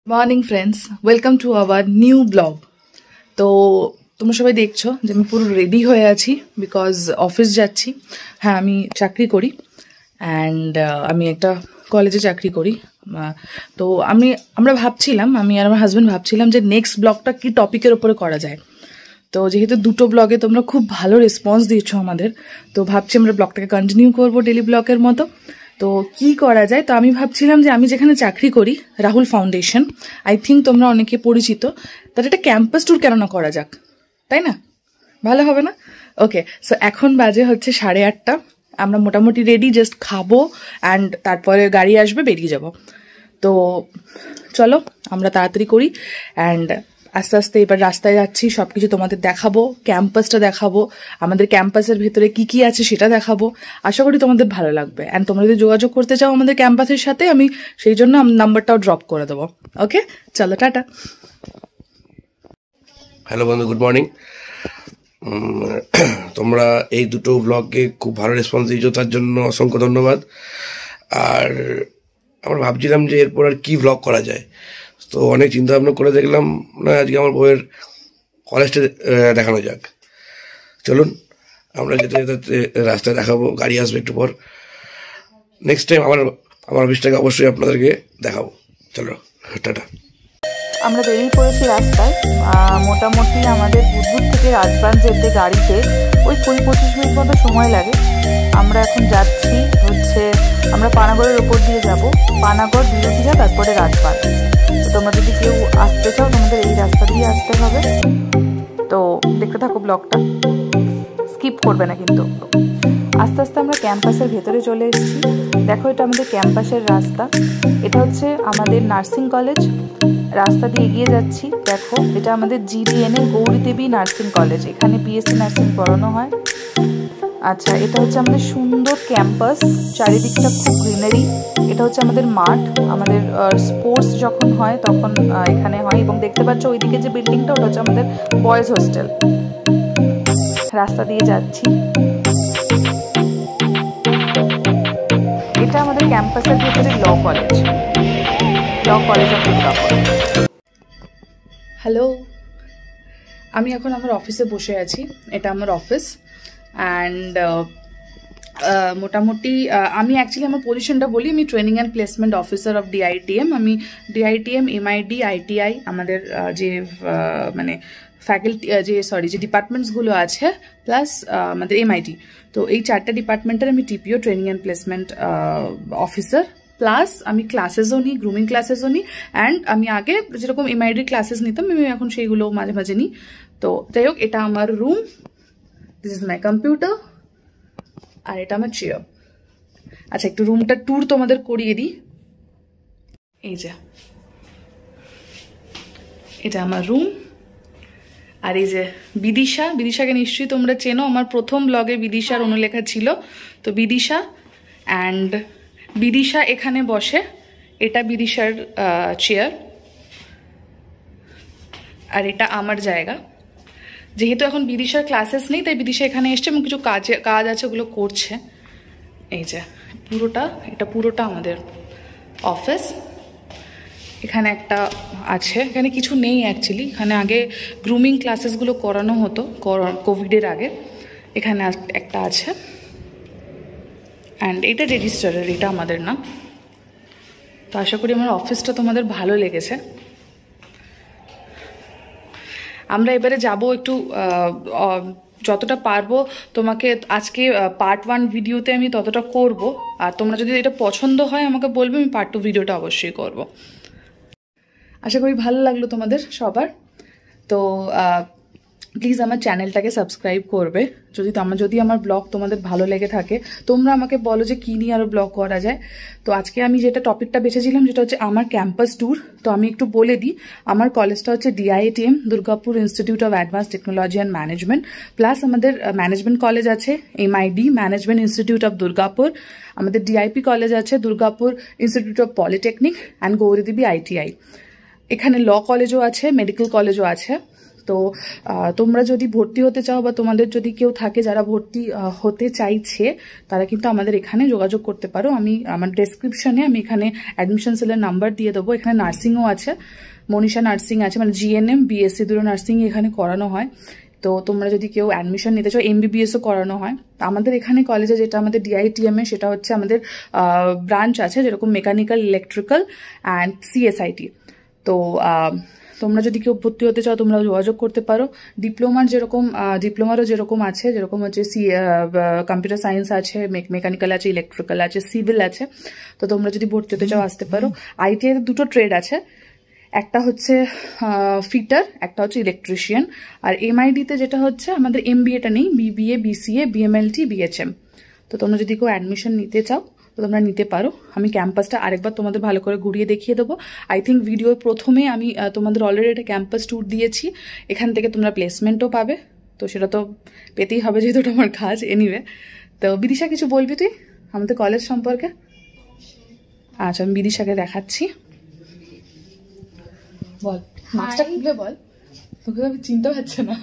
Morning friends, welcome to our new blog. তো তোমরা সবাই দেখছো যে আমি পুরো রেডি হয়ে আছি বিকজ অফিস যাচ্ছি। হ্যাঁ, আমি চাকরি করি অ্যান্ড আমি একটা কলেজে চাকরি করি। তো আমরা ভাবছিলাম, আমি আর আমার হাজব্যান্ড ভাবছিলাম যে নেক্সট ব্লগটা কি টপিকের ওপরে করা যায়। তো যেহেতু দুটো ব্লগে তোমরা খুব ভালো রেসপন্স দিয়েছো আমাদের, তো ভাবছি আমরা ব্লগটাকে কন্টিনিউ করবো ডেলি ব্লগের মতো। তো কি করা যায়, তো আমি ভাবছিলাম যে আমি যেখানে চাকরি করি রাহুল ফাউন্ডেশন, আই থিঙ্ক তোমরা অনেকে পরিচিত, তার একটা ক্যাম্পাস ট্যুর কেন না করা যাক, তাই না? ভালো হবে না? ওকে, সো এখন বাজে হচ্ছে 8:30। আমরা মোটামুটি রেডি, জাস্ট খাবো অ্যান্ড তারপরে গাড়ি আসবে, বেরিয়ে যাব। তো চলো আমরা তাড়াতাড়ি করি অ্যান্ড আস্তে আস্তে এবার রাস্তায় যাচ্ছি, সব কিছু তোমাদের দেখাবো, ক্যাম্পাসটা দেখাবো, আমাদের ক্যাম্পাসের ভেতরে কি কি আছে সেটা দেখাবো। আশা করি তোমাদের ভালো লাগবে অ্যান্ড তোমরা যদি যোগাযোগ করতে চাও আমাদের ক্যাম্পাসের সাথে, আমি সেই জন্য নাম্বারটাও ড্রপ করে দেবো। ওকে, চলো, টাটা। হ্যালো বন্ধু, গুড মর্নিং। তোমরা এই দুটো ব্লগে খুব ভালো রেসপন্স দিয়েছো, তার জন্য অসংখ্য ধন্যবাদ। আর আমরা ভাবছিলাম যে এরপর আর কি ব্লগ করা যায়, তো অনেক চিন্তা ভাবনা করে দেখলাম না আজকে আমার বউয়ের কলেজটা দেখানো যাক। চলুন আমরা যেতে যেতে রাস্তায় দেখাবো, গাড়ি আসবে একটু পর। নেক্সট টাইম আমার অফিসটাকে অবশ্যই আপনাদেরকে দেখাবো। চলো, টাটা। আমরা বেরিয়ে পড়েছি রাস্তায়। মোটামুটি আমাদের বুধবুধ থেকে রাজবাঁধ যেতে গাড়িতে ওই 20-25 মিনিট মতো সময় লাগে। আমরা এখন যাচ্ছি হচ্ছে, আমরা পানাগড়ের ওপর দিয়ে যাব, পানাগড়, বিরোধিয়া, তারপরে রাজবাঁধ। তো তোমরা যদি কেউ আসতে চাও তোমাদের এই রাস্তা দিয়ে আসতে হবে। তো দেখতে থাকো ব্লগটা, স্কিপ করবে না কিন্তু। আস্তে আস্তে আমরা ক্যাম্পাসের ভেতরে চলে এসেছি। দেখো, এটা আমাদের ক্যাম্পাসের রাস্তা, এটা হচ্ছে আমাদের নার্সিং কলেজ। রাস্তা দিয়ে এগিয়ে যাচ্ছি, দেখো এটা আমাদের GDN গৌরীদেবী নার্সিং কলেজ, এখানে BSc নার্সিং পড়ানো হয়। আচ্ছা, এটা হচ্ছে আমাদের সুন্দর ক্যাম্পাস, চারিদিকটা খুব গ্রিনারি। এটা হচ্ছে আমাদের মাঠ, আমাদের স্পোর্টস যখন হয় তখন এখানে হয়। এবং দেখতে পাচ্ছ ওইদিকে যে বিল্ডিংটা, ওটা হচ্ছে আমাদের বয়েজ হোস্টেল। রাস্তা দিয়ে যাচ্ছি, এটা আমাদের ক্যাম্পাসের ভেতরে law college of Durgapur. Hello, আমি এখন আমার অফিসে বসে আছি, এটা আমার অফিস অ্যান্ড মোটামুটি আমি অ্যাকচুয়ালি আমার পজিশনটা বলি, আমি training and placement officer of DITM। আমি DITM, MID, ITI আমাদের যে মানে ফ্যাকাল্টি যে ডিপার্টমেন্টসগুলো আছে, প্লাস আমাদের MIT, তো এই 4টা ডিপার্টমেন্টের আমি TPO, training and placement officer. Plus আমি ক্লাসেসও নিই, গ্রুমিং ক্লাসেসও নিই অ্যান্ড আমি আগে যেরকম MID ক্লাসেস নিতাম, আমি এখন সেইগুলো মাঝে মাঝে নিই। তো যাই হোক, এটা আমার room, this is my computer, আর এটা আমার চেয়ার। আচ্ছা, একটু রুমটা ট্যুর তোমাদের করিয়ে দিই। এই যে এটা আমার রুম, আর এই যে বিদিশাকে নিশ্চয়ই তোমরা চেনো, আমার প্রথম ব্লগে বিদিশার অনুলেখা ছিল। তো বিদিশা অ্যান্ড বিদিশা এখানে বসে, এটা বিদিশার চেয়ার, আর এটা আমার জায়গা। যেহেতু এখন বিদিশার ক্লাসেস নেই, তাই বিদিশা এখানে এসছে এবং কিছু কাজ আছে ওগুলো করছে। এই যে এটা পুরোটা আমাদের অফিস। এখানে একটা আছে, এখানে কিছু নেই অ্যাকচুয়ালি, এখানে আগে গ্রুমিং ক্লাসেসগুলো করানো হতো কোভিডের আগে, এখানে একটা আছে। অ্যান্ড এটা রেজিস্টারের, এটা আমাদের না। তো আশা করি আমার অফিসটা তোমাদের ভালো লেগেছে। আমরা এবারে যাব একটু, যতটা পারবো তোমাকে আজকে পার্ট 1 ভিডিওতে আমি ততটা করব, আর তোমরা যদি এটা পছন্দ হয় আমাকে বলবে, আমি পার্ট 2 ভিডিওটা অবশ্যই করব। আশা করি ভালো লাগলো তোমাদের সবার। তো প্লিজ আমার চ্যানেলটাকে সাবস্ক্রাইব করবে যদি আমার ব্লগ তোমাদের ভালো লেগে থাকে। তোমরা আমাকে বলো যে কী নিয়ে আরও ব্লগ করা যায়। তো আজকে আমি যেটা টপিকটা বেছেছিলাম যেটা হচ্ছে আমার ক্যাম্পাস ট্যুর। তো আমি একটু বলে দিই, আমার কলেজটা হচ্ছে DITM, Durgapur institute of advance technology and management. Plus আমাদের ম্যানেজমেন্ট কলেজ আছে MID, management institute of Durgapur. আমাদের DIP কলেজ আছে Durgapur institute of polytechnic and Gouridevi ITI। এখানে ল কলেজও আছে, মেডিকেল কলেজও আছে। তো তোমরা যদি ভর্তি হতে চাও বা তোমাদের যদি কেউ থাকে যারা ভর্তি হতে চাইছে, তারা কিন্তু আমাদের এখানে যোগাযোগ করতে পারো। আমি আমার ডেসক্রিপশনে আমি এখানে অ্যাডমিশন সেলের নাম্বার দিয়ে দেবো। এখানে নার্সিংও আছে, মনীষা নার্সিং আছে, মানে জিএনএম বিএসসি দুটো নার্সিং এখানে করানো হয়। তো তোমরা যদি কেউ অ্যাডমিশন নিতে চাও, এমবিবিএসও করানো হয়। আমাদের এখানে কলেজে যেটা আমাদের ডিআইটিএমে, সেটা হচ্ছে আমাদের ব্রাঞ্চ আছে, যেরকম মেকানিক্যাল, ইলেকট্রিক্যাল অ্যান্ড সিএসআইটি। তো তোমরা যদি কেউ ভর্তি হতে চাও তোমরা যোগাযোগ করতে পারো। ডিপ্লোমারও যেরকম আছে, যেরকম হচ্ছে কম্পিউটার সায়েন্স আছে, মেকানিক্যাল আছে, ইলেকট্রিক্যাল আছে, সিভিল আছে। তো তোমরা যদি ভর্তি হতে চাও আসতে পারো। আইটিআই দুটো ট্রেড আছে, একটা হচ্ছে ফিটার, একটা হচ্ছে ইলেকট্রিশিয়ান। আর এমআইডিতে যেটা হচ্ছে আমাদের এমবিএটা নেই, বিবিএ, বিসিএ, বিএমএলটি, বিএচএম। তো তোমরা যদি কেউ অ্যাডমিশন নিতে চাও তো তোমরা নিতে পারো। আমি ক্যাম্পাসটা আরেকবার তোমাদের ভালো করে ঘুরিয়ে দেখিয়ে দেবো। আই থিঙ্ক ভিডিওর প্রথমে আমি তোমাদের অলরেডি একটা ক্যাম্পাস ট্যুর দিয়েছি। এখান থেকে তোমরা প্লেসমেন্টও পাবে, তো সেটা তো পেতেই হবে যেহেতু ওটা আমার কাজ। এনিওয়ে, তো বিদিশা কিছু বলবি তুই আমাদের কলেজ সম্পর্কে? আচ্ছা, আমি বিদিশাকে দেখাচ্ছি। বল, মাস্কটা খুলে বল, তোকে আমি চিনতে পারছে না।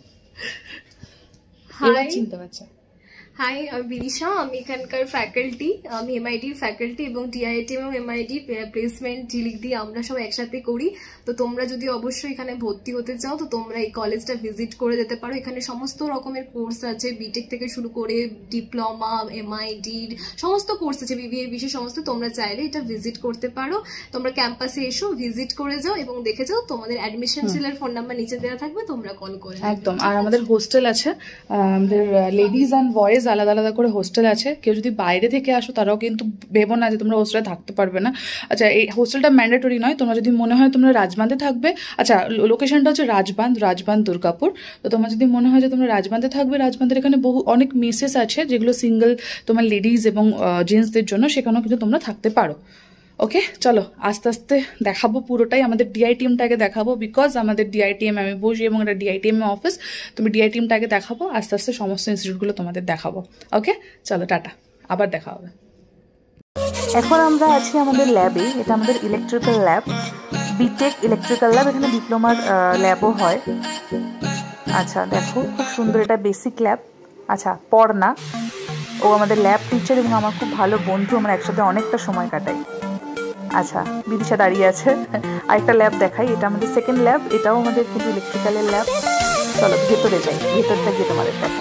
হাই, চিনতে পারছে। হাই, আমি বিদিশা। আমি এখানকার ফ্যাকাল্টি, আমি এমআইটির ফ্যাকাল্টি এবং টিআইটি এবং এমআইটি প্লেসমেন্ট জিলিক দিয়ে আমরা সব একসাথে করি। তো তোমরা যদি অবশ্যই এখানে ভর্তি হতে চাও তো তোমরা এই কলেজটা ভিজিট করে যেতে পারো। এখানে সমস্ত রকমের কোর্স আছে, বিটেক থেকে শুরু করে ডিপ্লোমা, এমআইডির সমস্ত কোর্স আছে, বিবিএ, বিশেষ সমস্ত। তোমরা চাইলে এটা ভিজিট করতে পারো। তোমরা ক্যাম্পাসে এসো, ভিজিট করে যাও এবং দেখে যাও। তোমাদের অ্যাডমিশন সেলের ফোন নাম্বার নিচে দেওয়া থাকবে, তোমরা কল করে। একদম। আর আমাদের হোস্টেল আছে, আমাদের লেডিজ অ্যান্ড বয়েজ আলাদা আলাদা করে হোস্টেল আছে। কেউ যদি বাইরে থেকে আসো তারাও কিন্তু ভেবো না যে তোমরা হোস্টেলে থাকতে পারবে না। আচ্ছা, এই হোস্টেলটা ম্যান্ডেটরি নয়। তোমরা যদি মনে হয় তোমরা রাজবাঁধে থাকবে, আচ্ছা লোকেশনটা হচ্ছে রাজবাঁধ দুর্গাপুর। তো তোমার যদি মনে হয় যে তোমরা রাজবাঁধে থাকবে, রাজবাঁধের এখানে অনেক মেসেস আছে যেগুলো সিঙ্গেল তোমার লেডিজ এবং জেন্টসদের জন্য, সেখানেও কিন্তু তোমরা থাকতে পারো। ওকে, চলো আস্তে আস্তে দেখাবো পুরোটাই। আমাদের ডিআই টিমটাকে দেখাবো, বিকজ আমাদের ডিআইটিএম আমি বসি এবং এটা ডিআইটিএম অফিস। তুমি ডিআই টিমটাকে দেখাবো, আস্তে আস্তে সমস্ত ইনস্টিটিউটগুলো তোমাদের দেখাবো। ওকে, চলো টাটা, আবার দেখা হবে। এখন আমরা আছি আমাদের ল্যাবে। এটা আমাদের electrical lab, BTech electrical lab. এখানে ডিপ্লোমার ল্যাবও হয়। আচ্ছা দেখো, খুব সুন্দর, এটা বেসিক ল্যাব। আচ্ছা, পড়না, ও আমাদের ল্যাব টিচার এবং আমার খুব ভালো বন্ধু। আমরা একসাথে অনেকটা সময় কাটাই। আচ্ছা, বিদিশা দাঁড়িয়ে আছে। আরেকটা ল্যাব দেখাই, এটা আমাদের সেকেন্ড ল্যাব। এটাও আমাদের কিন্তু ইলেকট্রিক্যালের ল্যাব। চলো ভেতরে যাই, ভেতরটা গিয়ে তোমাদের দেখা।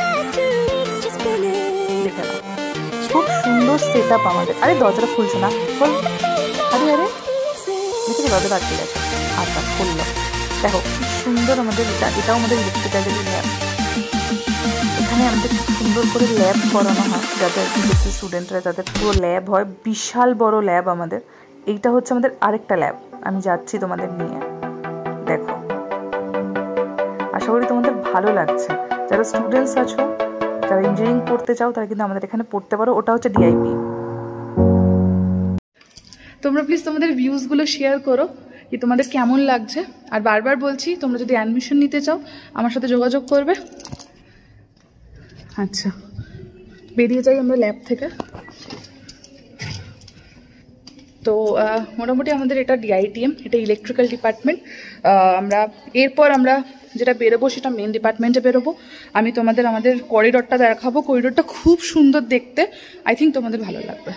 দেখে নাও, খুব সুন্দর সেট আপ আমাদের। আরে দরজাটা খুলছে না, বল। আরে দেখি দরজাটা আটকে গেছে। আচ্ছা, খুললো। দেখো খুব সুন্দর আমাদের এটাও আমাদের ইলেকট্রিক্যালের ল্যাব। এখানে আমাদের খুব সুন্দর করে ল্যাব করানো হয়, যাদের স্টুডেন্টরা যাদের পুরো ল্যাব হয়। বিশাল বড় ল্যাব আমাদের। এইটা হচ্ছে আমাদের আরেকটা ল্যাব, আমি যাচ্ছি তোমাদের নিয়ে। দেখো, আশা করি তোমাদের ভালো লাগছে। যারা স্টুডেন্টস আছো, যারা ইঞ্জিনিয়ারিং পড়তে চাও, তারা কিন্তু আমাদের এখানে পড়তে পারো। ওটা হচ্ছে ডিআইপি। তোমরা প্লিজ তোমাদের ভিউজগুলো শেয়ার করো কি তোমাদের কেমন লাগছে। আর বারবার বলছি, তোমরা যদি অ্যাডমিশন নিতে চাও আমার সাথে যোগাযোগ করবে। আচ্ছা, বেরিয়ে যাই আমরা ল্যাব থেকে। তো মোটামুটি আমাদের এটা ডিআইটিএম, এটা ইলেকট্রিক্যাল ডিপার্টমেন্ট। এরপর আমরা যেটা বেরোবো সেটা মেন ডিপার্টমেন্টে বেরোবো। আমি তোমাদের আমাদের করিডোরটা দেখাবো। করিডোরটা খুব সুন্দর দেখতে, আই থিঙ্ক তোমাদের ভালো লাগবে।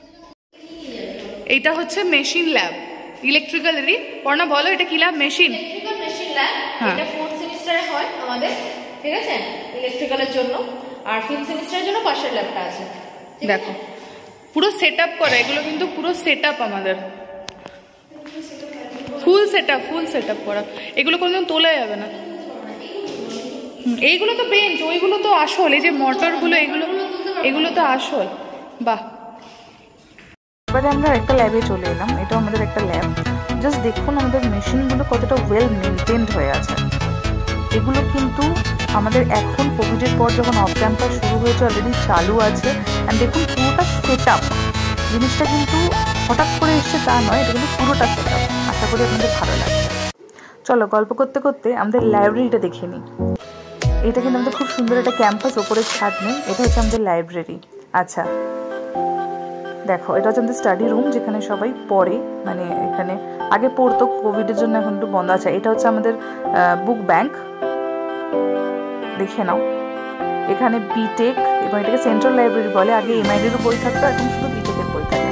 এইটা হচ্ছে মেশিন ল্যাব, ইলেকট্রিক্যালেরই। পড়না বলো, এটা কি ল্যাব? Machine lab. এটা 4th সেমিস্টারে হয় আমাদের, ঠিক আছে, ইলেকট্রিক্যালের জন্য। আর 5th সেমিস্টারের জন্য পাশের ল্যাবটা আছে। দেখো পুরো সেট আপ করা, এগুলো কিন্তু পুরো সেট আপ আমাদের, ফুল সেট আপ করা। এগুলো কোনোদিন তোলা যাবে না। এইগুলো তো বেঞ্চ, ওইগুলো তো আসল। এই যে মোটরগুলো, এগুলো তো আসল। বাহ। এবারে আমরা একটা ল্যাবে চলে এলাম। এটাও আমাদের একটা ল্যাব। জাস্ট দেখুন আমাদের মেশিনগুলো কতটা ওয়েল মেনটেন্ড হয়ে আছে। এগুলো কিন্তু আমাদের এখন কোভিডের পর যখন অফ ক্যাম্পাস শুরু হয়েছে অলরেডি চালু আছে। অ্যান্ড দেখুন পুরোটা সেট আপ। জিনিসটা কিন্তু হঠাৎ করে এসছে তা নয়, এটা কিন্তু পুরোটা সেট আপ। আশা করি আপনাদের ভালো লাগছে। চলো গল্প করতে করতে আমাদের লাইব্রেরিটা দেখে নিই। এটা কিন্তু আমাদের খুব সুন্দর একটা ক্যাম্পাস, ওপরে ছাদ নেই। এটা হচ্ছে আমাদের লাইব্রেরি। আচ্ছা, দেখো এটা হচ্ছে আমাদের স্টাডি রুম, যেখানে সবাই পড়ে, মানে এখানে আগে পড়তো, কোভিডের জন্য এখন একটু বন্ধ আছে। এটা হচ্ছে আমাদের বুক ব্যাংক, দেখে নাও। এখানে বিটেক এবং এটাকে সেন্ট্রাল লাইব্রেরি বলে। আগে এমআইডিরও বই থাকতো, এখন শুধু বিটেকের বই থাকে।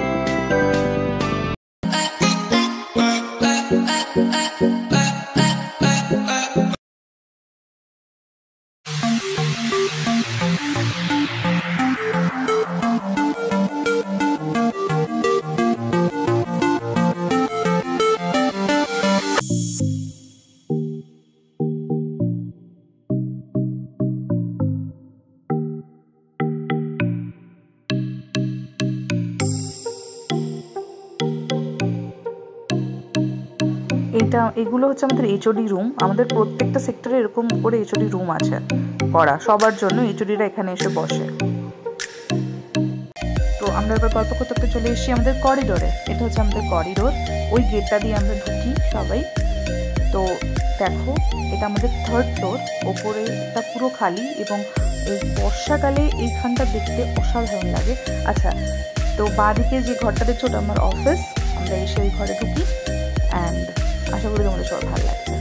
এগুলো হচ্ছে আমাদের এইচওডি রুম। আমাদের প্রত্যেকটা সেক্টরে এরকম করে এইচওডি রুম আছে করা, সবার জন্য এইচওডিরা এখানে এসে বসে। তো আমরা এবার গল্প করতে করতে চলে এসেছি আমাদের করিডোরে। এটা হচ্ছে আমাদের করিডোর, ওই গেটটা দিয়ে আমরা ঢুকি সবাই। তো দেখো এটা আমাদের 3rd ফ্লোর, ওপরেটা পুরো খালি, এবং এই বর্ষাকালে এইখানটা দেখতে অসাধারণ লাগে। আচ্ছা, তো বাঁদিকে যে ঘরটা দেখছো ওটা আমার অফিস। আমরা এসে ওই ঘরে ঢুকি, অ্যান্ড আশা করি তোমাদের সবার ভালো লাগছে।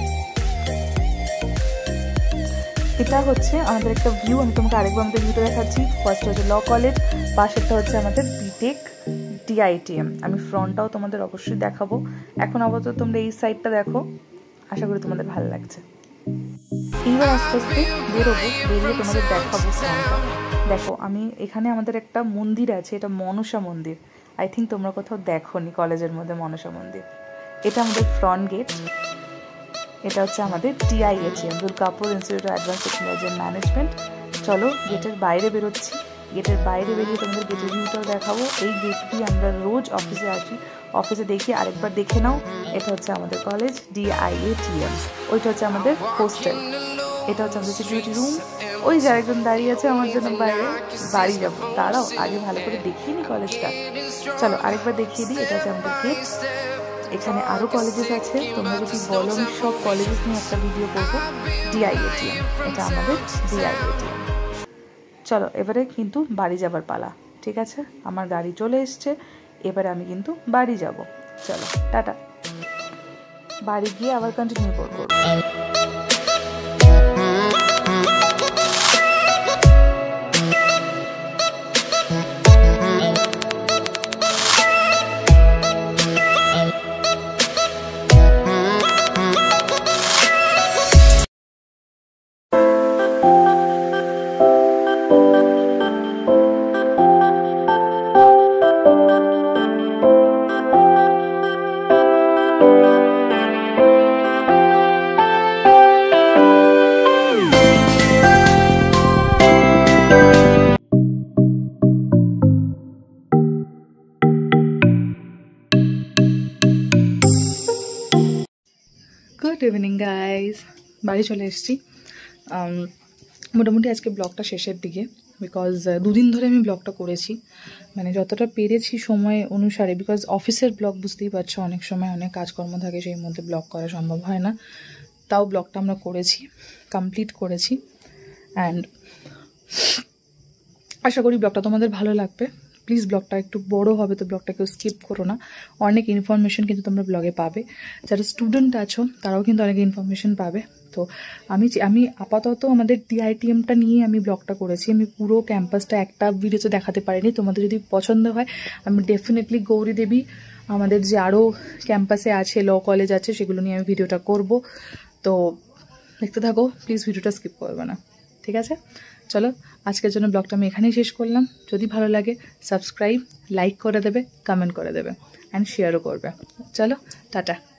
এটা হচ্ছে আমাদের একটা ভিউ, আমি তোমাকে আরেকবার আমাদের ভিউটা দেখাচ্ছি। ফার্স্ট হচ্ছে ল কলেজ, পাশেরটা হচ্ছে আমাদের বিটেক ডিআইটিএম। আমি ফ্রন্টটাও তোমাদের অবশ্যই দেখাবো। এখন আপাতত তোমরা এই সাইডটা দেখো, আশা করি তোমাদের ভালো লাগছে। এইবার আস্তে আস্তে বেরোবো, বেরিয়ে তোমাদের দেখাবো ফ্রন্টটা। দেখো আমি এখানে আমাদের একটা মন্দির আছে, এটা মনসা মন্দির। আই থিঙ্ক তোমরা কোথাও দেখোনি কলেজের মধ্যে মনসা মন্দির। এটা আমাদের ফ্রন্ট গেট। এটা হচ্ছে আমাদের TIATM, Durgapur institute of advance technology and management. চলো গেটের বাইরে বেরোচ্ছি। গেটের বাইরে বেরিয়ে তোমাদের গেটের ভিউটাও দেখাবো। এই গেট দিয়ে আমরা রোজ অফিসে আসি, অফিসে দেখি, আরেকবার দেখে নাও। এটা হচ্ছে আমাদের কলেজ ডিআইএটিএম, ওইটা হচ্ছে আমাদের হোস্টেল, এটা হচ্ছে আমাদের সিকিউরিটি রুম। ওই যে আরেকজন দাঁড়িয়ে আছে আমার জন্য বাইরে, বাড়ি যাবো। দাঁড়াও আগে ভালো করে দেখিয়ে নি কলেজটা, চলো আরেকবার দেখিয়ে দিই। এটা হচ্ছে আমাদের গেট। এখানে আরও কলেজেস আছে, তোমরা যদি বলো আমি সব কলেজেস নিয়ে একটা ভিডিও করবো। ডিআইএটিএম, এটা আমাদের ডিআইএটিএম। চলো এবারে কিন্তু বাড়ি যাবার পালা, ঠিক আছে? আমার গাড়ি চলে এসছে, এবারে আমি কিন্তু বাড়ি যাব। চলো টাটা, বাড়ি গিয়ে আবার কন্টিনিউ করবো। গুড ইভিনিং গাইজ, বাড়ি চলে এসেছি। মোটামুটি আজকে ব্লগটা শেষের দিকে, বিকজ দুদিন ধরে আমি ব্লগটা করেছি, মানে যতটা পেরেছি সময় অনুসারে, বিকজ অফিসের ব্লগ বুঝতেই পারছো অনেক সময় অনেক কাজকর্ম থাকে, সেই মধ্যে ব্লগ করা সম্ভব হয় না। তাও ব্লগটা আমরা করেছি, কমপ্লিট করেছি, অ্যান্ড আশা করি ব্লগটা তোমাদের ভালো লাগবে। প্লিজ ব্লগটা একটু বড় হবে তো ব্লগটা কেউ স্কিপ করো না, অনেক ইনফরমেশন কিন্তু তোমরা ব্লগে পাবে। যারা স্টুডেন্ট আছো তারাও কিন্তু অনেক ইনফরমেশন পাবে। তো আমি আপাতত আমাদের ডিআইটিএমটা নিয়ে আমি ব্লগটা করেছি, আমি পুরো ক্যাম্পাসটা একটা ভিডিওতে দেখাতে পারিনি। তোমাদের যদি পছন্দ হয় আমি ডেফিনেটলি গৌরী দেবী আমাদের যে আরও ক্যাম্পাসে আছে, ল কলেজ আছে, সেগুলো নিয়ে আমি ভিডিওটা করব। তো দেখতে থাকো, প্লিজ ভিডিওটা স্কিপ করবে না, ঠিক আছে? চলো আজকের জন্য ব্লগটা আমি এখানেই শেষ করলাম। যদি ভালো লাগে সাবস্ক্রাইব, লাইক করে দেবে, কমেন্ট করে দেবে, অ্যান্ড শেয়ারও করবে। চলো টাটা।